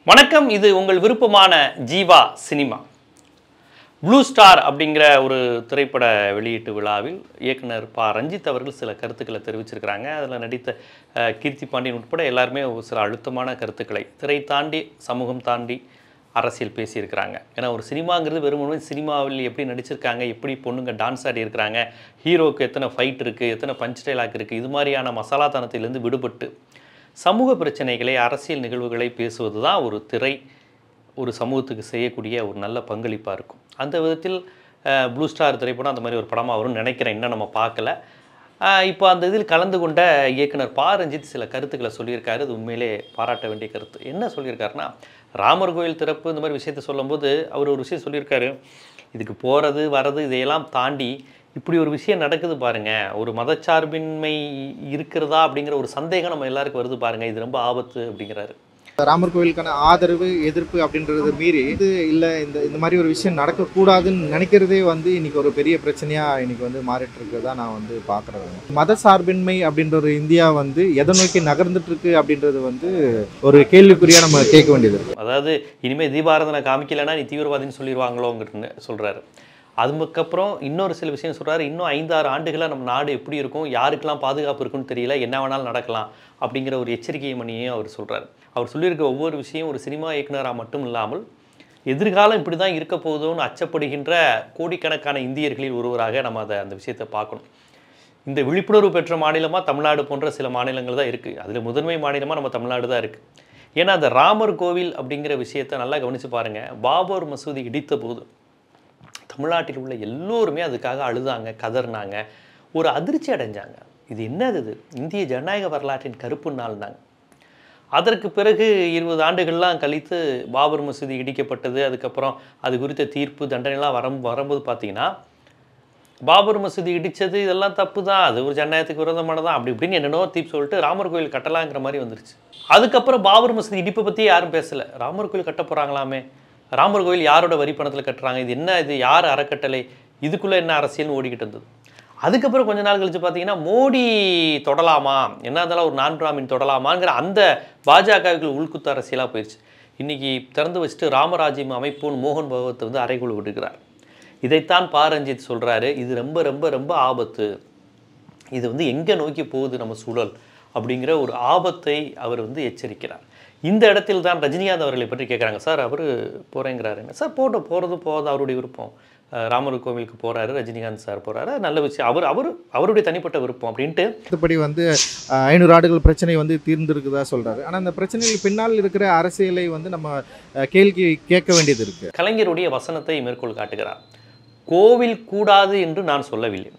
வணக்கம். இது உங்கள் விருப்பமான ஜீவா சினிமா. ப்ளூ ஸ்டார் அப்படிங்கிற ஒரு திரைப்பட வெளியீட்டு விழாவில் இயக்குனர் ப. ரஞ்சித் அவர்கள் சில கருத்துக்களை தெரிவிச்சிருக்கிறாங்க. அதில் நடித்த கீர்த்தி பாண்டியன் உட்பட எல்லாருமே சில அழுத்தமான கருத்துக்களை திரை தாண்டி சமூகம் தாண்டி அரசியல் பேசியிருக்கிறாங்க. ஏன்னா ஒரு சினிமாங்கிறது வெறுமனே சினிமாவில் எப்படி நடிச்சிருக்காங்க, எப்படி பொண்ணுங்க டான்ஸ் ஆடி இருக்கிறாங்க, ஹீரோக்கு எத்தனை ஃபைட் இருக்குது, எத்தனை பஞ்ச் டைலாக் இருக்குது, இது மாதிரியான மசாலாத்தனத்திலிருந்து விடுபட்டு சமூக பிரச்சனைகளை, அரசியல் நிகழ்வுகளை பேசுவது தான் ஒரு திரை ஒரு சமூகத்துக்கு செய்யக்கூடிய ஒரு நல்ல பங்களிப்பாக இருக்கும். அந்த விதத்தில் ப்ளூ ஸ்டார் திரைப்படம் அந்த மாதிரி ஒரு படமாக வரும்னு நினைக்கிறேன். இன்னும் நம்ம பார்க்கல. இப்போ அந்த இதில் கலந்து கொண்ட இயக்குனர் ப. ரஞ்சித் சில கருத்துக்களை சொல்லியிருக்காரு. அது உண்மையிலே பாராட்ட வேண்டிய கருத்து. என்ன சொல்லியிருக்காருன்னா, ராமர் கோயில் திறப்பு இந்த மாதிரி விஷயத்தை சொல்லும்போது அவர் ஒரு விஷயம் சொல்லியிருக்காரு. இதுக்கு போகிறது வர்றது இதையெல்லாம் தாண்டி இப்படி ஒரு விஷயம் நடக்குது பாருங்கள், ஒரு மதச்சார்பின்மை இருக்கிறதா அப்படிங்கிற ஒரு சந்தேகம் நம்ம எல்லாருக்கும் வருது பாருங்கள், இது ரொம்ப ஆபத்து அப்படிங்கிறாரு. ராமர் கோயிலுக்கான ஆதரவு எதிர்ப்பு அப்படின்றத மீறி இது இல்லை, இந்த மாதிரி ஒரு விஷயம் நடக்கக்கூடாதுன்னு நினைக்கிறதே இன்னைக்கு ஒரு பெரிய பிரச்சனையாக இன்னைக்கு மாறிட்டு இருக்கிறதா நான் பார்க்குறேன். மத சார்பின்மை அப்படின்ற ஒரு இந்தியா எதை நோக்கி நகர்ந்துட்டு இருக்கு அப்படின்றது ஒரு கேள்விக்குறியாக நம்ம கேட்க வேண்டியது இருக்கு. அதாவது இனிமேல் தீபாராதனை காமிக்கலைன்னா நீ தீவிரவாதின்னு சொல்லிடுவாங்களோங்கிறது சொல்கிறாரு. அதுக்கப்புறம் இன்னொரு சில விஷயம் சொல்கிறாரு. இன்னும் 5-6 ஆண்டுகளாக நம்ம நாடு எப்படி இருக்கும், யாருக்கெல்லாம் பாதுகாப்பு இருக்குன்னு தெரியல, என்ன வேணாலும் நடக்கலாம் அப்படிங்கிற ஒரு எச்சரிக்கை மணியையும் அவர் சொல்கிறார். அவர் சொல்லியிருக்க ஒவ்வொரு விஷயம் ஒரு சினிமா இயக்குனராக மட்டும் இல்லாமல் எதிர்காலம் இப்படி தான் இருக்க போகுதோன்னு அச்சப்படுகின்ற கோடிக்கணக்கான இந்தியர்களில் ஒருவராக நம்ம அந்த விஷயத்தை பார்க்கணும். இந்த விழிப்புணர்வு பெற்ற மாநிலமாக தமிழ்நாடு போன்ற சில மாநிலங்கள் தான் இருக்குது. அதில் முதன்மை மாநிலமாக நம்ம தமிழ்நாடு தான் இருக்குது. ஏன்னா அந்த ராமர் கோவில் அப்படிங்கிற விஷயத்தை நல்லா கவனித்து பாருங்கள். பாபர் மசூதி இடித்த போது தமிழ்நாட்டில் உள்ள எல்லோருமே அதுக்காக அழுதாங்க, கதறினாங்க, ஒரு அதிர்ச்சி அடைஞ்சாங்க. இது என்னது, இது இந்திய ஜனநாயக வரலாற்றின் கருப்பு நாள் தாங்க. அதற்கு பிறகு 20 ஆண்டுகள்லாம் கழித்து பாபர் மசூதி இடிக்கப்பட்டது. அதுக்கப்புறம் அது குறித்த தீர்ப்பு தண்டனைலாம் வரும்போது பார்த்தீங்கன்னா, பாபர் மசூதி இடித்தது இதெல்லாம் தப்பு தான், அது ஒரு ஜனநாயகத்துக்கு விரோதமானதான், அப்படி இப்படின்னு என்னென்னோ தீர்ப்பு சொல்லிட்டு ராமர் கோயில் கட்டலாங்கிற மாதிரி வந்துருச்சு. அதுக்கப்புறம் பாபர் மசூதி இடிப்பை பற்றி யாரும் பேசலை. ராமர் கோயில் கட்ட போகிறாங்களாமே, ராமர் கோயில் யாரோட வரி பணத்தில் கட்டுறாங்க, இது என்ன, இது யார் அறக்கட்டளை, இதுக்குள்ளே என்ன அரசியல்னு ஓடிக்கிட்டு இருந்தது. அதுக்கப்புறம் கொஞ்ச நாள் கழிச்சு பார்த்தீங்கன்னா மோடி தொடலாமா, என்ன இருந்தாலும் ஒரு நான் பிராமின் தொடலாமாங்கிற அந்த பாஜகவுக்கு உள்குத்து அரசியலாக போயிடுச்சு. இன்றைக்கி திறந்து வச்சுட்டு ராமராஜ்யம் அமைப்புன்னு மோகன் பகவத்தை அறைகுழு விட்டுக்கிறார். இதைத்தான் ப. ரஞ்சித் சொல்கிறாரு, இது ரொம்ப ரொம்ப ரொம்ப ஆபத்து, இது எங்கே நோக்கி போகுது நம்ம சூழல் அப்படிங்கிற ஒரு ஆபத்தை அவர் எச்சரிக்கிறார். இந்த இடத்தில் தான் ரஜினிகாந்த் அவர்களை பற்றி கேட்குறாங்க. சார் அவர் போகிறேங்கிறாருங்க. சார் போகிறது போகாது அவருடைய விருப்பம். ராமர் கோவிலுக்கு போகிறாரு, ரஜினிகாந்த் சார் போகிறாரு, நல்ல விஷயம், அவருடைய தனிப்பட்ட விருப்பம் அப்படின்ட்டு. மற்றபடி 500 ஆண்டுகள் பிரச்சனை தீர்ந்துருக்குதா சொல்கிறாரு. ஆனால் அந்த பிரச்சனைகள் பின்னால் இருக்கிற அரசியலை நம்ம கேள்வி கேட்க வேண்டியது இருக்குது. கலைஞருடைய வசனத்தை மேற்கோள் காட்டுகிறார். கோவில் கூடாது என்று நான் சொல்லவில்லை,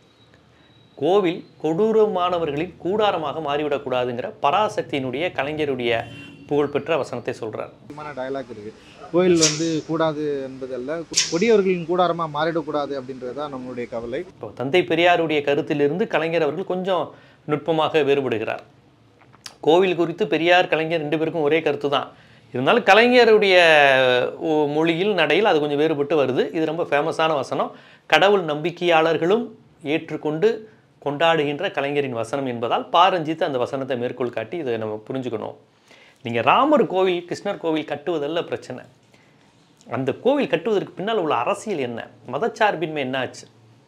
கோவில் கொடூரமானவர்களின் கூடாரமாக மாறிவிடக்கூடாதுங்கிற பராசக்தியினுடைய கலைஞருடைய புகழ்பெற்ற வசனத்தை சொல்கிறார். டயலாக் இருக்குது, கோயில் கூடாது என்பதல்ல, கொடியவர்களின் கூடாரமாக மாறிடக்கூடாது அப்படின்றதான் நம்மளுடைய கவலை. இப்போ தந்தை பெரியாருடைய கருத்திலிருந்து கலைஞர் அவர்கள் கொஞ்சம் நுட்பமாக வேறுபடுகிறார். கோவில் குறித்து பெரியார் கலைஞர் 2 பேருக்கும் ஒரே கருத்து தான், இருந்தாலும் கலைஞருடைய மொழியில் நடையில் அது கொஞ்சம் வேறுபட்டு வருது. இது ரொம்ப ஃபேமஸான வசனம், கடவுள் நம்பிக்கையாளர்களும் ஏற்றுக்கொண்டு கொண்டாடுகின்ற கலைஞரின் வசனம் என்பதால் ப. ரஞ்சித் அந்த வசனத்தை மேற்கோள் காட்டி இதை நம்ம புரிஞ்சுக்கணும். நீங்கள் ராமர் கோவில், கிருஷ்ணர் கோவில் கட்டுவதல்ல பிரச்சனை, அந்த கோவில் கட்டுவதற்கு பின்னால் உள்ள அரசியல் என்ன, மதச்சார்பின்மை என்ன ஆச்சு,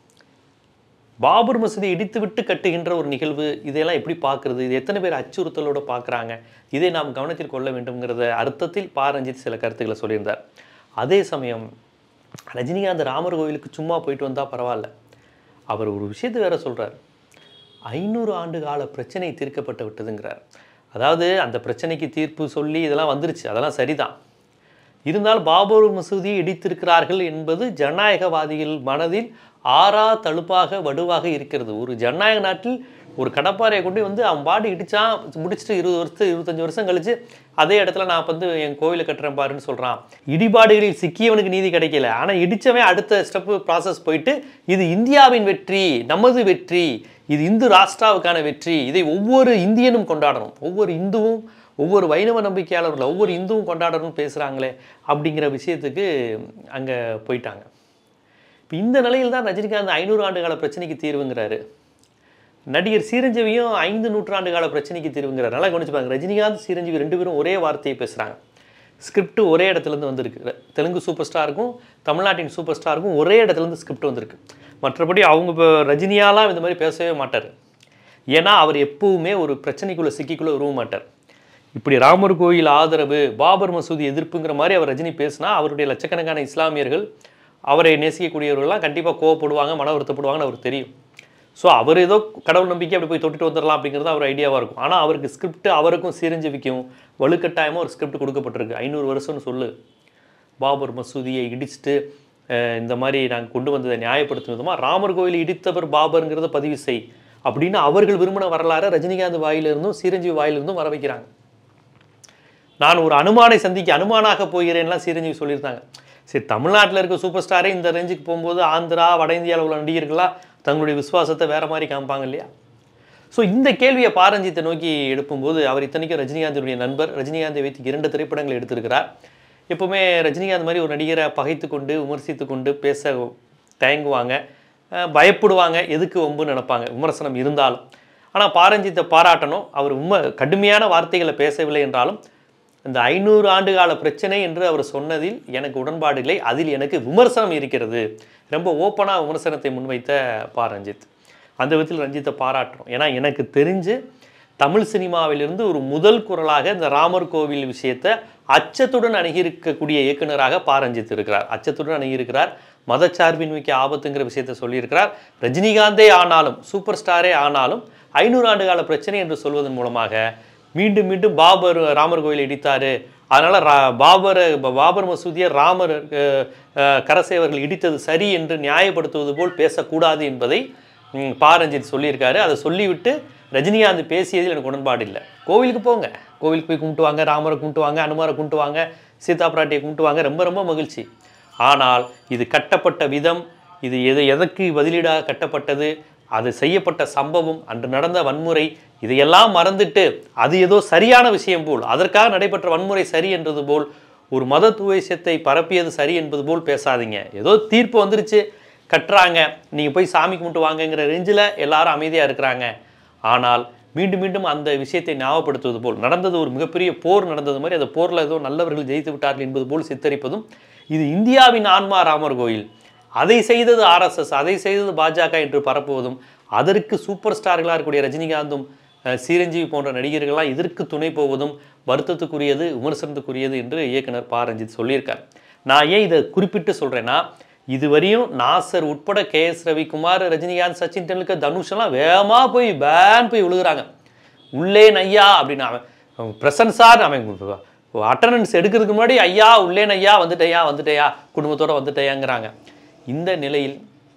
பாபர் மசூதி இடித்து விட்டு கட்டுகின்ற ஒரு நிகழ்வு, இதையெல்லாம் எப்படி பார்க்குறது, இது எத்தனை பேர் அச்சுறுத்தலோடு பார்க்குறாங்க, இதை நாம் கவனத்தில் கொள்ள வேண்டும்ங்கிறத அர்த்தத்தில் ப. ரஞ்சித் சில கருத்துக்களை சொல்லியிருந்தார். அதே சமயம் ரஜினிகாந்த் ராமர் கோவிலுக்கு சும்மா போயிட்டு வந்தால் பரவாயில்ல, அவர் ஒரு விஷயத்தை வேற சொல்கிறார். 500 ஆண்டு கால பிரச்சனை தீர்க்கப்பட்டு விட்டதுங்கிறார். அதாவது அந்த பிரச்சனைக்கு தீர்ப்பு சொல்லி இதெல்லாம் வந்துருச்சு, அதெல்லாம் சரிதான். இருந்தாலும் பாபர் மசூதியை இடித்திருக்கிறார்கள் என்பது ஜனநாயகவாதிகள் மனதில் ஆறா தழுப்பாக வடுவாக இருக்கிறது. ஒரு ஜனநாயக நாட்டில் ஒரு கடப்பாறையை கொண்டு அவன் பாடி இடித்தான், முடிச்சுட்டு 20 வருஷம் 25 வருஷம் கழிச்சு அதே இடத்துல நான் என் கோவிலை கட்டுறேன் பாருன்னு சொல்கிறான். இடிபாடுகளில் சிக்கியவனுக்கு நீதி கிடைக்கல, ஆனால் இடித்தவன் அடுத்த ஸ்டெப்பு ப்ராசஸ் போயிட்டு இது இந்தியாவின் வெற்றி, நமது வெற்றி, இது இந்து ராஷ்டிராவுக்கான வெற்றி, இதை ஒவ்வொரு இந்தியனும் கொண்டாடணும், ஒவ்வொரு இந்துவும், ஒவ்வொரு வைணவ நம்பிக்கையாளர்கள், ஒவ்வொரு இந்துவும் கொண்டாடணும்னு பேசுகிறாங்களே அப்படிங்கிற விஷயத்துக்கு அங்கே போயிட்டாங்க. இப்போ இந்த நிலையில் தான் ரஜினிகாந்த் 500 ஆண்டு கால பிரச்சனைக்கு தீர்வுங்கிறாரு. நடிகர் சீரஞ்சீவியும் 5 நூற்றாண்டு கால பிரச்சனைக்கு தீர்வுங்கிறார். நல்லா கவனிச்சு பாருங்க, ரஜினிகாந்த் சீரஞ்சீவி 2 பேரும் ஒரே வார்த்தையை பேசுகிறாங்க. ஸ்கிரிப்ட் ஒரே இடத்துலேருந்து வந்திருக்கு. தெலுங்கு சூப்பர் ஸ்டாருக்கும் தமிழ்நாட்டின் சூப்பர் ஸ்டாருக்கும் ஒரே இடத்துலேருந்து ஸ்கிரிப்ட் வந்திருக்கு. மற்றபடி அவங்க இப்போ ரஜினியாலாம் இந்த மாதிரி பேசவே மாட்டார். ஏன்னா அவர் எப்பவுமே ஒரு பிரச்சனைக்குள்ளே சிக்கிக்குள்ளே உருவ மாட்டார். இப்படி ராமர் கோயில் ஆதரவு, பாபர் மசூதி எதிர்ப்புங்கிற மாதிரி அவர் ரஜினி பேசினா அவருடைய லட்சக்கணக்கான இஸ்லாமியர்கள், அவரை நேசிக்கக்கூடியவர்கள்லாம் கண்டிப்பாக கோவப்படுவாங்க, மன வருத்தப்படுவாங்கன்னு அவருக்கு தெரியும். ஸோ அவர் ஏதோ கடவுள் நம்பிக்கை அப்படி போய் தொட்டுட்டு வந்துடலாம் அப்படிங்கிறது அவர் ஐடியாவாக இருக்கும். ஆனால் அவருக்கு ஸ்கிரிப்ட், அவருக்கும் சிரஞ்சீவிக்கும் வலுக்கட்டாயமாக ஒரு ஸ்கிரிப்ட் கொடுக்கப்பட்டிருக்கு. 500 வருஷம்னு சொல்லு, பாபர் மசூதியை இடிச்சுட்டு இந்த மாதிரி நாங்கள் கொண்டு வந்ததை நியாயப்படுத்தும் விதமாக ராமர் கோயில் இடித்தவர் பாபருங்கிறத பதிவு செய் அப்படின்னு அவர்கள் விரும்பின வரலாறு ரஜினிகாந்த் வாயிலிருந்தும் சிரஞ்சீவி வாயிலிருந்தும் வர வைக்கிறாங்க. நான் ஒரு அனுமானை சந்திக்க அனுமானாக போகிறேன்லாம் சிரஞ்சீவி சொல்லியிருந்தாங்க. சரி, தமிழ்நாட்டில் இருக்க சூப்பர் ஸ்டாரே இந்த ரேஞ்சுக்கு போகும்போது ஆந்திரா, வட இந்தியாவில் உள்ள நடிகர்களாக தங்களுடைய விசுவாசத்தை வேறு மாதிரி காமிப்பாங்க இல்லையா? ஸோ இந்த கேள்வியை பாரஞ்சித்தை நோக்கி எழுப்பும்போது, அவர் இத்தனைக்கும் ரஜினிகாந்தினுடைய நண்பர், ரஜினிகாந்தை வைத்து 2 திரைப்படங்கள் எடுத்திருக்கிறார். எப்போவுமே ரஜினிகாந்த் மாதிரி ஒரு நடிகரை பகைத்து கொண்டு விமர்சித்து கொண்டு பேச தயங்குவாங்க, பயப்படுவாங்க, எதுக்கு வம்புன்னு நினைப்பாங்க விமர்சனம் இருந்தாலும். ஆனால் பாரஞ்சித்தை பாராட்டணும். அவர் கடுமையான வார்த்தைகளை பேசவில்லை என்றாலும் இந்த 500 ஆண்டு கால பிரச்சனை என்று அவர் சொன்னதில் எனக்கு உடன்பாடு இல்லை, அதில் எனக்கு விமர்சனம் இருக்கிறது. ரொம்ப ஓப்பனாக விமர்சனத்தை முன்வைத்த ரஞ்சித். அந்த விதத்தில் ரஞ்சித்தை பாராட்டுறோம். ஏன்னா எனக்கு தெரிஞ்சு தமிழ் சினிமாவிலிருந்து ஒரு முதல் குரலாக இந்த ராமர் கோவில் விஷயத்தை அச்சத்துடன் அணுகியிருக்கக்கூடிய இயக்குநராக ரஞ்சித் இருக்கிறார். அச்சத்துடன் அணுகியிருக்கிறார். மதச்சார்பின்மைக்கு ஆபத்துங்கிற விஷயத்தை சொல்லியிருக்கிறார். ரஜினிகாந்தே ஆனாலும், சூப்பர் ஸ்டாரே ஆனாலும் 500 ஆண்டு கால பிரச்சனை என்று சொல்வதன் மூலமாக மீண்டும் மீண்டும் ராமர் கோயில் இடித்தார், அதனால் பாபர் மசூதியை ராமர் கரசேவர்கள் இடித்தது சரி என்று நியாயப்படுத்துவது போல் பேசக்கூடாது என்பதை ரஞ்சித் சொல்லியிருக்காரு. அதை சொல்லிவிட்டு ரஜினிகாந்த் பேசியதில் எனக்கு உடன்பாடு இல்லை. கோவிலுக்கு போங்க, கோவிலுக்கு போய் கும்பிட்டு வாங்க, ராமரை கும்பிட்டு வாங்க, அனுமாரை கும்பிட்டு வாங்க, சீதா பிராட்டியை கும்பிட்டு வாங்க, ரொம்ப ரொம்ப மகிழ்ச்சி. ஆனால் இது கட்டப்பட்ட விதம், இது எதற்கு பதிலீடாக கட்டப்பட்டது, அது செய்யப்பட்ட சம்பவம், அன்று நடந்த வன்முறை, இதையெல்லாம் மறந்துட்டு அது ஏதோ சரியான விஷயம் போல், அதற்காக நடைபெற்ற வன்முறை சரி என்றது போல், ஒரு மத துவேஷத்தை பரப்பியது சரி என்பது போல் பேசாதீங்க. ஏதோ தீர்ப்பு வந்துருச்சு, கட்டுறாங்க, நீங்கள் போய் சாமி கும்பிட்டு வாங்கங்கிற ரேஞ்சில் எல்லாரும் அமைதியாக இருக்கிறாங்க. ஆனால் மீண்டும் மீண்டும் அந்த விஷயத்தை ஞாபகப்படுத்துவது போல், நடந்தது ஒரு மிகப்பெரிய போர் நடந்தது மாதிரி, அந்த போரில் ஏதோ நல்லவர்கள் ஜெயித்து விட்டார்கள் என்பது போல் சித்தரிப்பதும், இது இந்தியாவின் ஆன்மா ராமர் கோயில், அதை செய்தது RSS, அதை செய்தது பாஜக என்று பரப்புவதும், அதற்கு சூப்பர் ஸ்டார்களாக இருக்கக்கூடிய ரஜினிகாந்தும் சிரஞ்சீவி போன்ற நடிகர்கள்லாம் இதற்கு துணை போவதும் வருத்தத்துக்குரியது, விமர்சனத்துக்குரியது என்று இயக்குனர் ரஞ்சித் சொல்லியிருக்கார். நான் ஏன் இதை குறிப்பிட்டு சொல்கிறேன்னா, இதுவரையும் நாசர் உட்பட KS ரவிக்குமார், ரஜினிகாந்த், சச்சின் டெண்டுல்கர், தனுஷெல்லாம் வேகமாக போய் போய் விழுகிறாங்க. உள்ளே ஐயா அப்படின்னு அவன் பிரசன்ஸார், அவன் அட்டண்டன்ஸ் எடுக்கிறதுக்கு முன்னாடி ஐயா உள்ளே ஐயா வந்துட்டையா குடும்பத்தோடு வந்துட்டையாங்கிறாங்க. இந்த நிலையில்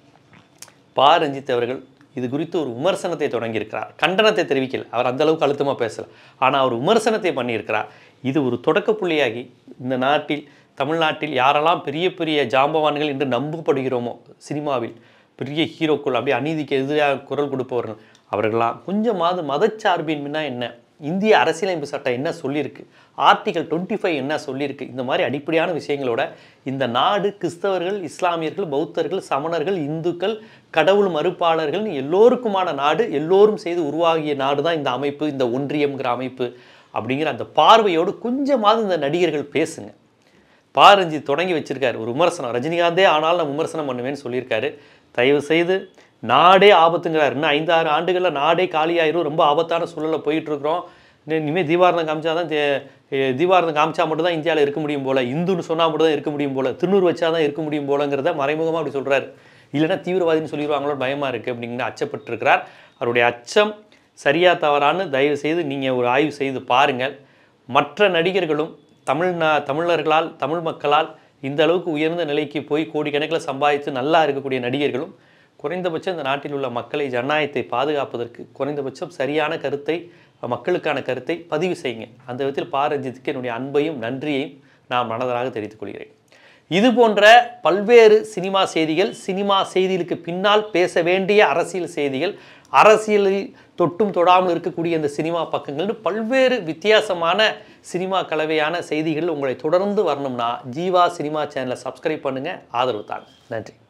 ரஞ்சித் அவர்கள் இது குறித்து ஒரு விமர்சனத்தை தொடங்கியிருக்கிறார். கண்டனத்தை தெரிவிக்கல, அவர் அந்த அளவுக்கு அழுத்தமாக பேசலை, ஆனால் அவர் விமர்சனத்தை பண்ணியிருக்கிறார். இது ஒரு தொடக்க புள்ளியாகி இந்த நாட்டில், தமிழ்நாட்டில் யாரெல்லாம் பெரிய பெரிய ஜாம்பவான்கள் என்று நம்பப்படுகிறோமோ, சினிமாவில் பெரிய ஹீரோக்கள், அப்படியே அநீதிக்கு எதிராக குரல் கொடுப்பவர்கள், அவர்களாம் கொஞ்சமாவது மதச்சார்பின்மைனா என்ன, இந்திய அரசியலமைப்பு சட்டம் என்ன சொல்லியிருக்கு, ஆர்டிகல் 25 என்ன சொல்லியிருக்கு, இந்த மாதிரி அடிப்படையான விஷயங்களோட இந்த நாடு கிறிஸ்தவர்கள், இஸ்லாமியர்கள், பௌத்தர்கள், சமணர்கள், இந்துக்கள், கடவுள் மறுப்பாளர்கள் எல்லோருக்குமான நாடு, எல்லோரும் செய்து உருவாகிய நாடு தான் இந்த அமைப்பு, இந்த ஒன்றியம்ங்கிற அமைப்பு அப்படிங்கிற அந்த பார்வையோடு கொஞ்சமாவது இந்த நடிகர்கள் பேசுங்க. ரஞ்சித் தொடங்கி வச்சிருக்காரு ஒரு விமர்சனம். ரஜினிகாந்தே ஆனாலும் நான் விமர்சனம் பண்ணுவேன்னு சொல்லியிருக்காரு. தயவு செய்து, நாடே ஆபத்துங்கிறார். இன்னும் 5-6 ஆண்டுகளில் நாடே காலியாயிரும், ரொம்ப ஆபத்தான சூழலில் போயிட்டுருக்குறோம். இனிமேல் தீபாரதம் காமிச்சா தான், தீபாரதம் காமிச்சா மட்டும் தான் இந்தியாவில் இருக்க முடியும் போல், இந்துன்னு சொன்னால் மட்டும் தான் இருக்க முடியும் போல், திருநூறு வச்சா தான் இருக்க முடியும் போலங்கிறத மறைமுகமாக அப்படி சொல்கிறார். இல்லைன்னா தீவிரவாதின்னு சொல்லிடுவாங்களோ பயமாக இருக்குது அப்படிங்கிற அச்சப்பட்டிருக்கிறார். அவருடைய அச்சம் சரியா தவறான்னு தயவு செய்து நீங்கள் ஒரு ஆய்வு செய்து பாருங்கள். மற்ற நடிகர்களும் தமிழர்களால், தமிழ் மக்களால் இந்த அளவுக்கு உயர்ந்த நிலைக்கு போய் கோடிக்கணக்கில் சம்பாதித்து நல்லா இருக்கக்கூடிய நடிகர்களும் குறைந்தபட்சம் இந்த நாட்டில் உள்ள மக்களை, ஜனநாயகத்தை பாதுகாப்பதற்கு குறைந்தபட்சம் சரியான கருத்தை, மக்களுக்கான கருத்தை பதிவு செய்யுங்க. அந்த விதத்தில் ரஞ்சித்துக்கு என்னுடைய அன்பையும் நன்றியையும் நான் மனதராக தெரிவித்துக் கொள்கிறேன். இது போன்ற பல்வேறு சினிமா செய்திகள், சினிமா செய்திகளுக்கு பின்னால் பேச வேண்டிய அரசியல் செய்திகள், அரசியலில் தொட்டும் தொடாமல் இருக்கக்கூடிய இந்த சினிமா பக்கங்கள்னு பல்வேறு வித்தியாசமான சினிமா கலவையான செய்திகள் உங்களை தொடர்ந்து வரணும்னா ஜீவா சினிமா சேனலை சப்ஸ்கிரைப் பண்ணுங்கள், ஆதரவு தாங்க. நன்றி.